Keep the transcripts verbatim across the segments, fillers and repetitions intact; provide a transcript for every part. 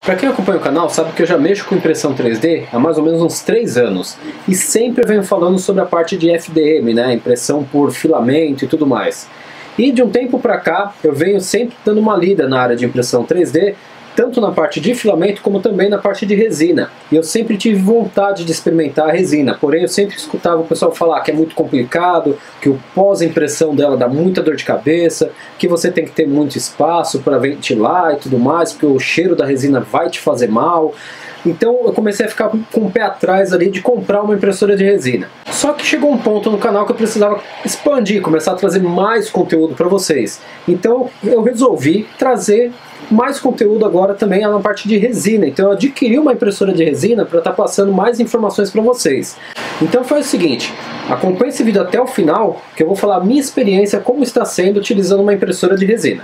Para quem acompanha o canal sabe que eu já mexo com impressão três D há mais ou menos uns três anos e sempre venho falando sobre a parte de F D M, né, impressão por filamento e tudo mais. E de um tempo para cá eu venho sempre dando uma lida na área de impressão três D, tanto na parte de filamento como também na parte de resina. E eu sempre tive vontade de experimentar a resina, porém eu sempre escutava o pessoal falar que é muito complicado, que o pós-impressão dela dá muita dor de cabeça, que você tem que ter muito espaço para ventilar e tudo mais, porque o cheiro da resina vai te fazer mal. Então eu comecei a ficar com o pé atrás ali de comprar uma impressora de resina. Só que chegou um ponto no canal que eu precisava expandir, começar a trazer mais conteúdo para vocês. Então eu resolvi trazer mais conteúdo agora também na parte de resina. Então eu adquiri uma impressora de resina para estar passando mais informações para vocês. Então foi o seguinte, acompanhe esse vídeo até o final, que eu vou falar a minha experiência como está sendo utilizando uma impressora de resina.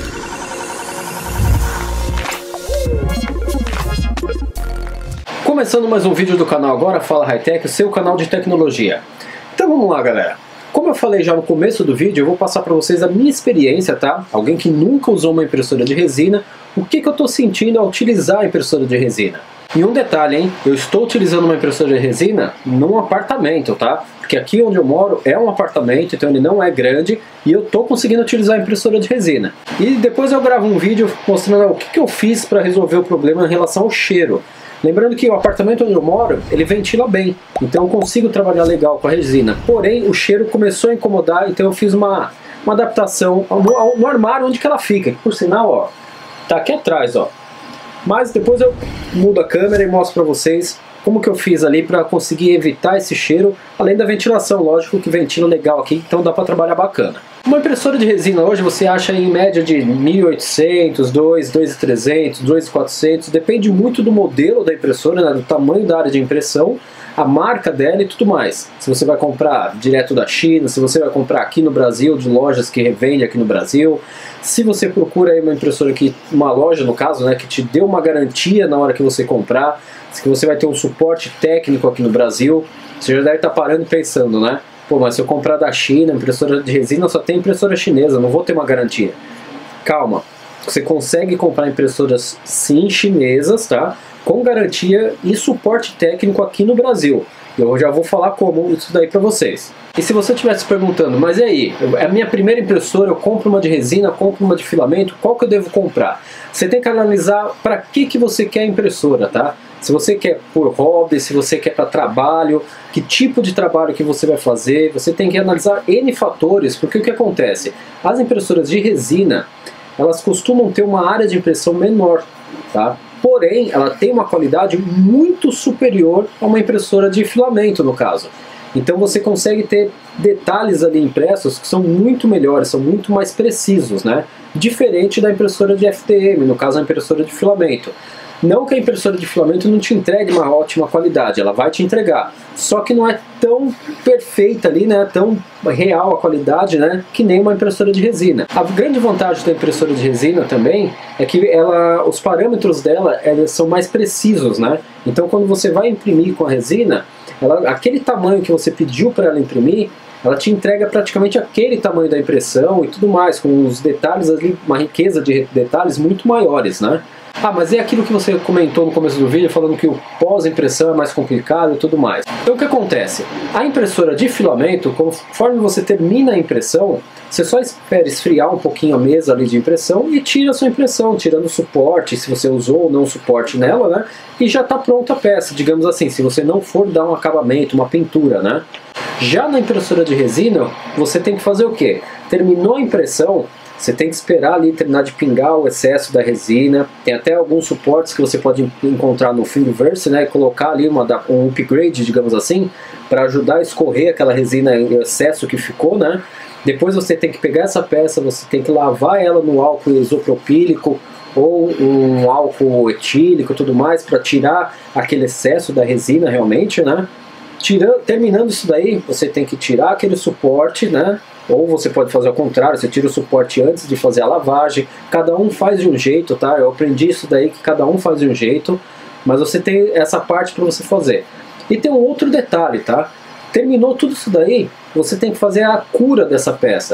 Começando mais um vídeo do canal agora, Fala Hightech, o seu canal de tecnologia. Então vamos lá, galera. Como eu falei já no começo do vídeo, eu vou passar para vocês a minha experiência, tá? Alguém que nunca usou uma impressora de resina, o que, que eu estou sentindo ao utilizar a impressora de resina. E um detalhe, hein? Eu estou utilizando uma impressora de resina num apartamento, tá? Porque aqui onde eu moro é um apartamento, então ele não é grande e eu estou conseguindo utilizar a impressora de resina. E depois eu gravo um vídeo mostrando o que, que eu fiz para resolver o problema em relação ao cheiro. Lembrando que o apartamento onde eu moro, ele ventila bem, então eu consigo trabalhar legal com a resina. Porém, o cheiro começou a incomodar, então eu fiz uma, uma adaptação no, no armário onde que ela fica. Por sinal, ó, tá aqui atrás, ó. Mas depois eu mudo a câmera e mostro pra vocês como que eu fiz ali para conseguir evitar esse cheiro, além da ventilação, lógico que ventila legal aqui, então dá para trabalhar bacana. Uma impressora de resina hoje você acha em média de mil e oitocentos, dois, dois mil e trezentos, dois mil e quatrocentos, depende muito do modelo da impressora, né, do tamanho da área de impressão, a marca dela e tudo mais. Se você vai comprar direto da China, se você vai comprar aqui no Brasil, de lojas que revendem aqui no Brasil, se você procura aí uma impressora que, uma loja no caso, né, que te dê uma garantia na hora que você comprar, que você vai ter um suporte técnico aqui no Brasil, você já deve estar parando e pensando, né? Pô, mas se eu comprar da China, impressora de resina, só tem impressora chinesa, não vou ter uma garantia. Calma, você consegue comprar impressoras sim chinesas, tá? Com garantia e suporte técnico aqui no Brasil. Eu já vou falar como isso daí para vocês. E se você estivesse perguntando, mas e aí, é a minha primeira impressora, eu compro uma de resina, compro uma de filamento, qual que eu devo comprar? Você tem que analisar para que, que você quer a impressora, tá? Se você quer por hobby, se você quer para trabalho, que tipo de trabalho que você vai fazer, você tem que analisar N fatores, porque o que acontece? As impressoras de resina, elas costumam ter uma área de impressão menor, tá? Porém, ela tem uma qualidade muito superior a uma impressora de filamento, no caso. Então você consegue ter detalhes ali impressos que são muito melhores, são muito mais precisos, né? Diferente da impressora de F D M, no caso a impressora de filamento. Não que a impressora de filamento não te entregue uma ótima qualidade, ela vai te entregar. Só que não é tão perfeita ali, né, tão real a qualidade, né, que nem uma impressora de resina. A grande vantagem da impressora de resina também é que ela, os parâmetros dela elas são mais precisos, né? Então quando você vai imprimir com a resina, ela, aquele tamanho que você pediu para ela imprimir, ela te entrega praticamente aquele tamanho da impressão e tudo mais, com os detalhes ali, uma riqueza de detalhes muito maiores, né? Ah, mas é aquilo que você comentou no começo do vídeo, falando que o pós-impressão é mais complicado e tudo mais. Então o que acontece? A impressora de filamento, conforme você termina a impressão, você só espera esfriar um pouquinho a mesa ali de impressão e tira a sua impressão, tirando o suporte, se você usou ou não o suporte nela, né? E já está pronta a peça, digamos assim, se você não for dar um acabamento, uma pintura, né? Já na impressora de resina, você tem que fazer o quê? Terminou a impressão, você tem que esperar ali terminar de pingar o excesso da resina. Tem até alguns suportes que você pode encontrar no Thingiverse, né? E colocar ali uma, um upgrade, digamos assim, para ajudar a escorrer aquela resina em excesso que ficou, né? Depois você tem que pegar essa peça, você tem que lavar ela no álcool isopropílico ou um álcool etílico e tudo mais para tirar aquele excesso da resina realmente, né? Tirando, terminando isso daí, você tem que tirar aquele suporte, né? Ou você pode fazer ao contrário, você tira o suporte antes de fazer a lavagem. Cada um faz de um jeito, tá? Eu aprendi isso daí, que cada um faz de um jeito. Mas você tem essa parte para você fazer. E tem um outro detalhe, tá? Terminou tudo isso daí, você tem que fazer a cura dessa peça.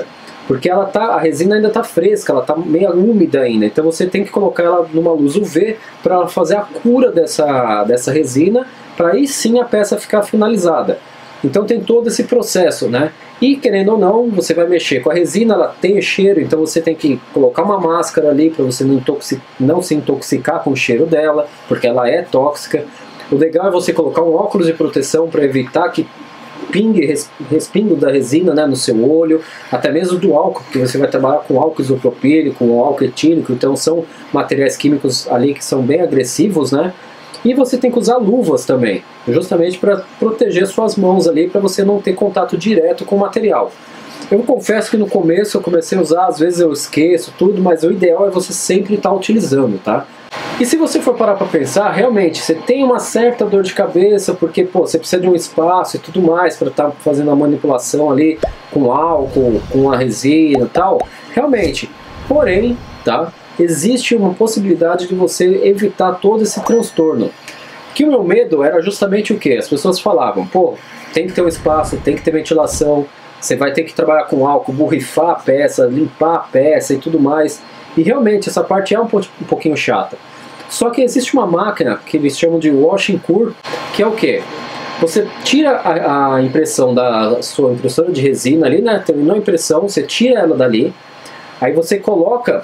porque ela tá, a resina ainda está fresca, ela está meio úmida ainda, então você tem que colocar ela numa luz U V para ela fazer a cura dessa, dessa resina, para aí sim a peça ficar finalizada. Então tem todo esse processo, né? E querendo ou não, você vai mexer com a resina, ela tem cheiro, então você tem que colocar uma máscara ali para você não, intoxic... não se intoxicar com o cheiro dela, porque ela é tóxica. O legal é você colocar um óculos de proteção para evitar que pingue, respingo da resina, né, no seu olho, até mesmo do álcool, porque você vai trabalhar com álcool isopropílico, com álcool etílico, então são materiais químicos ali que são bem agressivos, né? E você tem que usar luvas também, justamente para proteger suas mãos ali, para você não ter contato direto com o material. Eu confesso que no começo eu comecei a usar, às vezes eu esqueço tudo, mas o ideal é você sempre estar utilizando, tá? E se você for parar para pensar, realmente, você tem uma certa dor de cabeça, porque pô, você precisa de um espaço e tudo mais para estar fazendo a manipulação ali com álcool, com a resina e tal, realmente. Porém, tá? Existe uma possibilidade de você evitar todo esse transtorno. Que o meu medo era justamente o que? As pessoas falavam, pô, tem que ter um espaço, tem que ter ventilação, você vai ter que trabalhar com álcool, borrifar a peça, limpar a peça e tudo mais. E realmente essa parte é um, um pouquinho chata. Só que existe uma máquina que eles chamam de washing cure, que é o que? Você tira a, a impressão da sua impressora de resina ali, né? Terminou a impressão, você tira ela dali, aí você coloca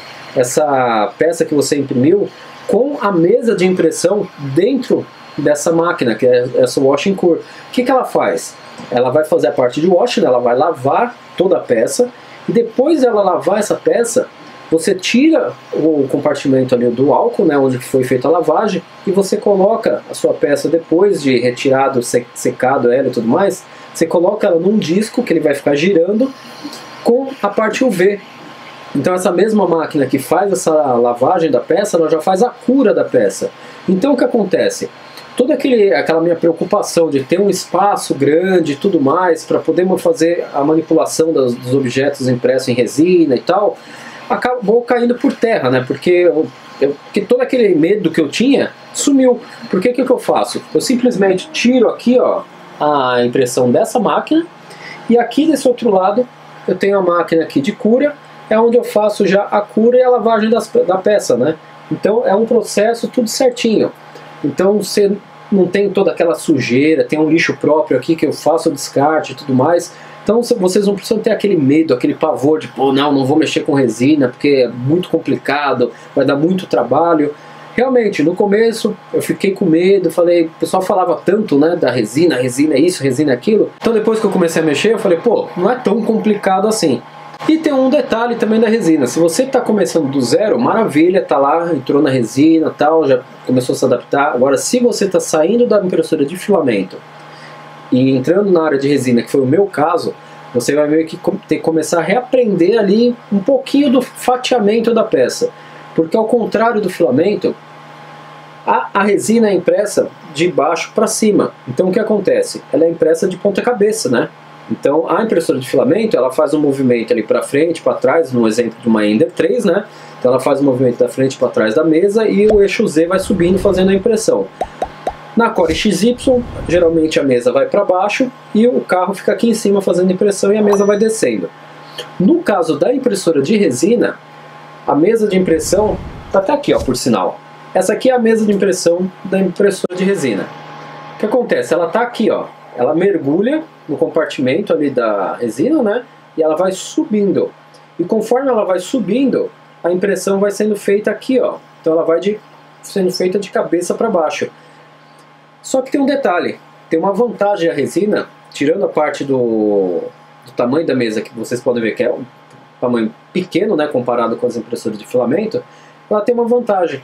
essa peça que você imprimiu com a mesa de impressão dentro dessa máquina, que é essa washing cure. O que, que ela faz? Ela vai fazer a parte de washing, ela vai lavar toda a peça, e depois dela lavar essa peça, você tira o compartimento ali do álcool, né, onde foi feita a lavagem, e você coloca a sua peça depois de retirado, secado ela e tudo mais, você coloca ela num disco que ele vai ficar girando com a parte U V. Então essa mesma máquina que faz essa lavagem da peça, ela já faz a cura da peça. Então o que acontece? Toda aquele, aquela minha preocupação de ter um espaço grande e tudo mais, para poder fazer a manipulação dos, dos objetos impressos em resina e tal, acabou caindo por terra, né? Porque, eu, eu, porque todo aquele medo que eu tinha sumiu. Porque o que, que eu faço? Eu simplesmente tiro aqui, ó, a impressão dessa máquina, e aqui desse outro lado eu tenho a máquina aqui de cura, é onde eu faço já a cura e a lavagem das, da peça, né? Então é um processo tudo certinho. Então você não tem toda aquela sujeira, tem um lixo próprio aqui que eu faço o descarte e tudo mais. Então vocês não precisam ter aquele medo, aquele pavor de, pô, não, não vou mexer com resina porque é muito complicado, vai dar muito trabalho. Realmente, no começo eu fiquei com medo, falei, o pessoal falava tanto, né, da resina, resina isso, resina aquilo. Então depois que eu comecei a mexer, eu falei, pô, não é tão complicado assim. E tem um detalhe também da resina, se você está começando do zero, maravilha, tá lá, entrou na resina tal, já começou a se adaptar. Agora, se você está saindo da impressora de filamento e entrando na área de resina, que foi o meu caso, você vai ver que ter que começar a reaprender ali um pouquinho do fatiamento da peça. Porque ao contrário do filamento, a, a resina é impressa de baixo para cima. Então o que acontece? Ela é impressa de ponta cabeça, né? Então a impressora de filamento, ela faz um movimento ali para frente, para trás, no exemplo de uma Ender três, né? Então ela faz o movimento da frente para trás da mesa e o eixo Z vai subindo fazendo a impressão. Na Core X Y, geralmente a mesa vai para baixo e o carro fica aqui em cima fazendo impressão e a mesa vai descendo. No caso da impressora de resina, a mesa de impressão está até aqui, ó, por sinal. Essa aqui é a mesa de impressão da impressora de resina. O que acontece? Ela está aqui, ó. Ela mergulha no compartimento ali da resina, né? E ela vai subindo. E conforme ela vai subindo, a impressão vai sendo feita aqui, ó. Então ela vai de, sendo feita de cabeça para baixo. Só que tem um detalhe. Tem uma vantagem a resina, tirando a parte do, do tamanho da mesa, que vocês podem ver que é um tamanho pequeno, né, comparado com as impressoras de filamento, ela tem uma vantagem.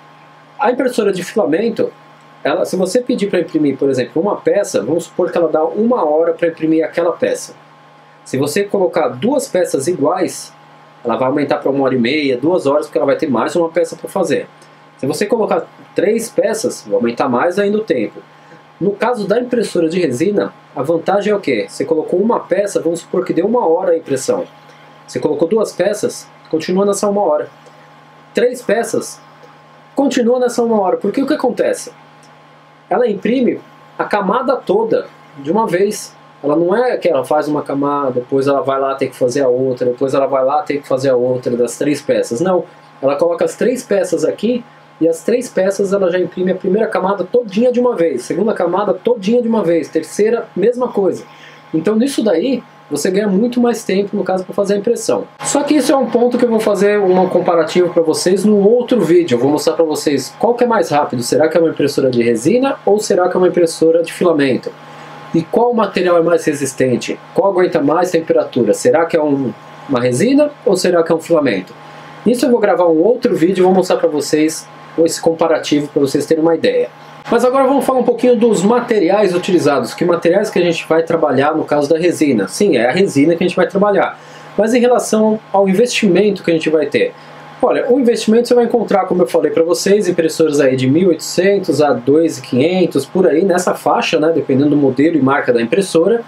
A impressora de filamento, ela, se você pedir para imprimir, por exemplo, uma peça, vamos supor que ela dá uma hora para imprimir aquela peça. Se você colocar duas peças iguais, ela vai aumentar para uma hora e meia, duas horas, porque ela vai ter mais uma peça para fazer. Se você colocar três peças, vai aumentar mais ainda o tempo. No caso da impressora de resina, a vantagem é o quê? Você colocou uma peça, vamos supor que deu uma hora a impressão. Você colocou duas peças, continua nessa uma hora. Três peças, continua nessa uma hora. Porque o que acontece? Ela imprime a camada toda de uma vez. ela não é que ela faz uma camada, depois ela vai lá ter que fazer a outra, depois ela vai lá ter que fazer a outra das três peças. Não, ela coloca as três peças aqui e as três peças ela já imprime a primeira camada todinha de uma vez, segunda camada todinha de uma vez, terceira, mesma coisa. Então nisso daí, você ganha muito mais tempo, no caso, para fazer a impressão. Só que isso é um ponto que eu vou fazer um comparativo para vocês no outro vídeo. Eu vou mostrar para vocês qual que é mais rápido. Será que é uma impressora de resina ou será que é uma impressora de filamento? E qual material é mais resistente? Qual aguenta mais temperatura? Será que é um, uma resina ou será que é um filamento? Isso eu vou gravar um outro vídeo e vou mostrar para vocês esse comparativo para vocês terem uma ideia. Mas agora vamos falar um pouquinho dos materiais utilizados. Que materiais que a gente vai trabalhar no caso da resina? Sim, é a resina que a gente vai trabalhar. Mas em relação ao investimento que a gente vai ter. Olha, o investimento você vai encontrar, como eu falei para vocês, impressoras aí de mil e oitocentos a dois mil e quinhentos, por aí, nessa faixa, né, dependendo do modelo e marca da impressora.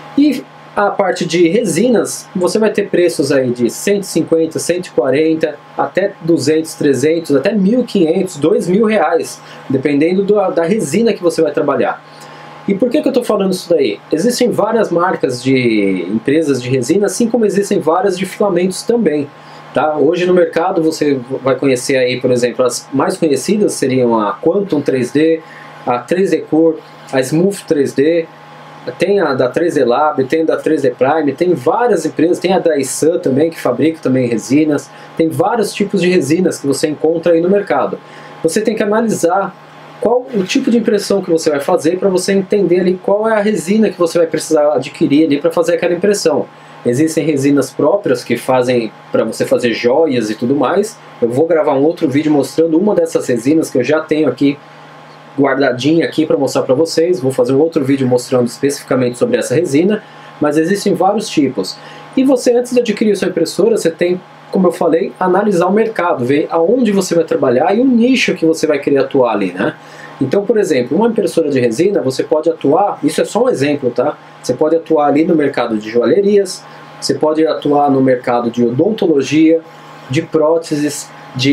E a parte de resinas, você vai ter preços aí de cento e cinquenta, cento e quarenta, até duzentos, trezentos, até mil e quinhentos, dois mil reais, dependendo do, da resina que você vai trabalhar. E por que que eu estou falando isso daí? Existem várias marcas de empresas de resina, assim como existem várias de filamentos também. Tá? Hoje no mercado você vai conhecer aí, por exemplo, as mais conhecidas seriam a Quantum três D, a três D Core, a Smooth três D, tem a da três D Lab, tem a da três D Prime, tem várias empresas, tem a da Isan também, que fabrica também resinas, tem vários tipos de resinas que você encontra aí no mercado. Você tem que analisar qual o tipo de impressão que você vai fazer para você entender ali qual é a resina que você vai precisar adquirir ali para fazer aquela impressão. Existem resinas próprias que fazem para você fazer joias e tudo mais. Eu vou gravar um outro vídeo mostrando uma dessas resinas que eu já tenho aqui guardadinha aqui para mostrar para vocês. Vou fazer um outro vídeo mostrando especificamente sobre essa resina, mas existem vários tipos. E você, antes de adquirir sua impressora, você tem, como eu falei, analisar o mercado, ver aonde você vai trabalhar e o nicho que você vai querer atuar ali, né? Então, por exemplo, uma impressora de resina, você pode atuar, isso é só um exemplo, tá? Você pode atuar ali no mercado de joalherias, você pode atuar no mercado de odontologia, de próteses,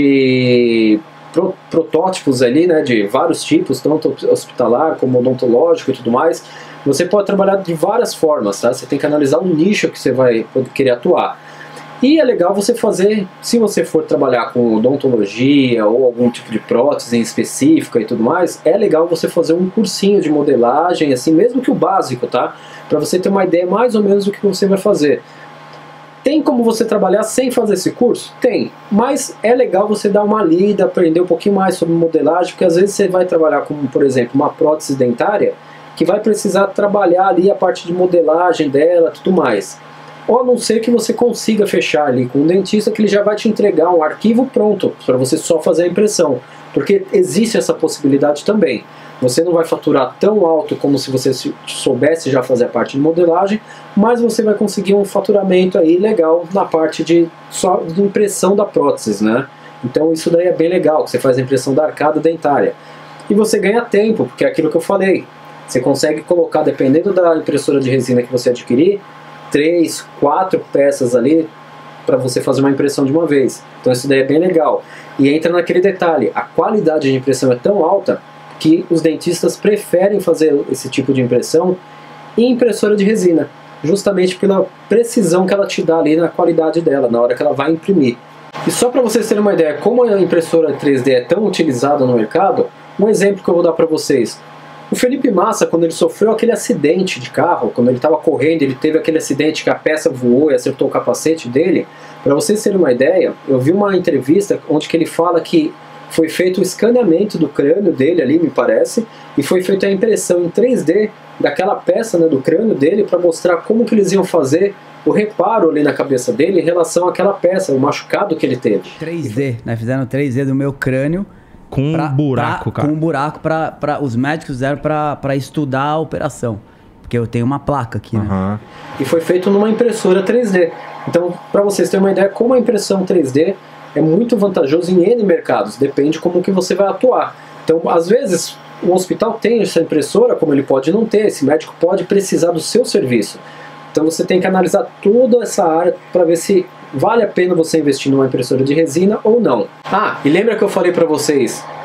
de pro, protótipos ali, né, de vários tipos, tanto hospitalar como odontológico e tudo mais. Você pode trabalhar de várias formas, tá? Você tem que analisar o nicho que você vai querer atuar. E é legal você fazer, se você for trabalhar com odontologia ou algum tipo de prótese em específica e tudo mais, é legal você fazer um cursinho de modelagem, assim, mesmo que o básico, tá? Para você ter uma ideia mais ou menos do que você vai fazer. Tem como você trabalhar sem fazer esse curso? Tem, mas é legal você dar uma lida, aprender um pouquinho mais sobre modelagem, porque às vezes você vai trabalhar com, por exemplo, uma prótese dentária, que vai precisar trabalhar ali a parte de modelagem dela, tudo mais. Ou a não ser que você consiga fechar ali com um dentista que ele já vai te entregar um arquivo pronto para você só fazer a impressão, porque existe essa possibilidade também. Você não vai faturar tão alto como se você soubesse já fazer a parte de modelagem, mas você vai conseguir um faturamento aí legal na parte de, só de impressão da prótese, né? Então isso daí é bem legal, que você faz a impressão da arcada dentária. E você ganha tempo, porque é aquilo que eu falei. Você consegue colocar, dependendo da impressora de resina que você adquirir, três, quatro peças ali para você fazer uma impressão de uma vez. Então isso daí é bem legal. E entra naquele detalhe, a qualidade de impressão é tão alta que os dentistas preferem fazer esse tipo de impressão em impressora de resina, justamente pela precisão que ela te dá ali na qualidade dela, na hora que ela vai imprimir. E só para vocês terem uma ideia, como a impressora três D é tão utilizada no mercado, um exemplo que eu vou dar para vocês. O Felipe Massa, quando ele sofreu aquele acidente de carro, quando ele estava correndo, ele teve aquele acidente que a peça voou e acertou o capacete dele. Para vocês terem uma ideia, eu vi uma entrevista onde que ele fala que foi feito o escaneamento do crânio dele ali, me parece, e foi feita a impressão em três D daquela peça, né, do crânio dele, para mostrar como que eles iam fazer o reparo ali na cabeça dele em relação àquela peça, o machucado que ele teve. três D, né? Fizeram três D do meu crânio. Com pra, um buraco, pra, cara. Com um buraco para pra, os médicos fizeram para estudar a operação. Porque eu tenho uma placa aqui, né? Uhum. E foi feito numa impressora três D. Então, para vocês terem uma ideia, como a impressão três D é muito vantajoso em N mercados, depende como que você vai atuar. Então, às vezes, um hospital tem essa impressora, como ele pode não ter, esse médico pode precisar do seu serviço. Então você tem que analisar toda essa área para ver se vale a pena você investir numa impressora de resina ou não. Ah, e lembra que eu falei para vocês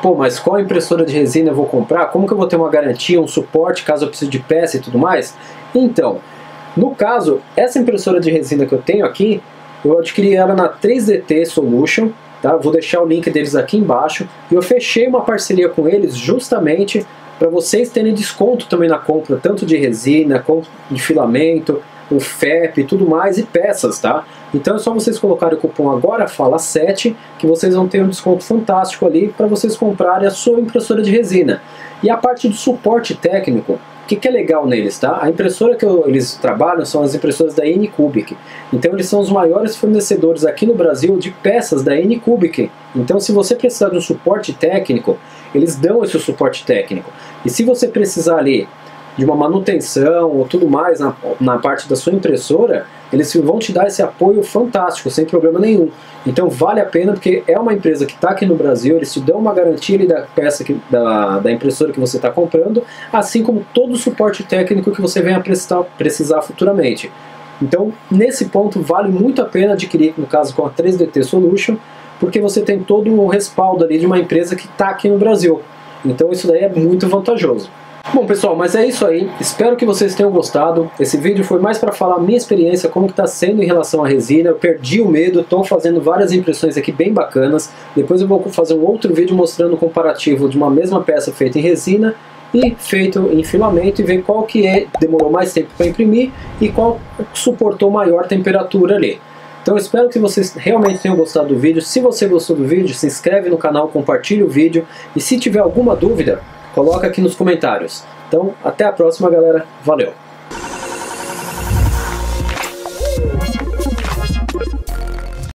pô, mas qual impressora de resina eu vou comprar? Como que eu vou ter uma garantia, um suporte caso eu precise de peça e tudo mais? Então, no caso, essa impressora de resina que eu tenho aqui, eu adquiri ela na três D T Solution, tá? Vou deixar o link deles aqui embaixo, e eu fechei uma parceria com eles justamente para vocês terem desconto também na compra, tanto de resina, como de filamento, o F E P e tudo mais, e peças, tá? Então é só vocês colocarem o cupom agora fala sete, que vocês vão ter um desconto fantástico ali para vocês comprarem a sua impressora de resina. E a parte do suporte técnico, o que, que é legal neles, tá? A impressora que eu, eles trabalham são as impressoras da Anycubic. Então eles são os maiores fornecedores aqui no Brasil de peças da Anycubic. Então se você precisar de um suporte técnico, eles dão esse suporte técnico. E se você precisar ali de uma manutenção ou tudo mais na, na parte da sua impressora, eles vão te dar esse apoio fantástico, sem problema nenhum. Então vale a pena, porque é uma empresa que está aqui no Brasil, eles te dão uma garantia ali da peça, que, da, da impressora que você está comprando, assim como todo o suporte técnico que você venha precisar, precisar futuramente. Então nesse ponto vale muito a pena adquirir, no caso com a três D T Solution, porque você tem todo o respaldo ali de uma empresa que está aqui no Brasil. Então isso daí é muito vantajoso. Bom pessoal, mas é isso aí, espero que vocês tenham gostado. Esse vídeo foi mais para falar a minha experiência, como que está sendo em relação à resina. Eu perdi o medo, estou fazendo várias impressões aqui bem bacanas. Depois eu vou fazer um outro vídeo mostrando o comparativo de uma mesma peça feita em resina e feito em filamento, e ver qual que é, demorou mais tempo para imprimir e qual suportou maior temperatura ali. Então eu espero que vocês realmente tenham gostado do vídeo. Se você gostou do vídeo, se inscreve no canal, compartilha o vídeo, e se tiver alguma dúvida, coloca aqui nos comentários. Então, até a próxima, galera. Valeu!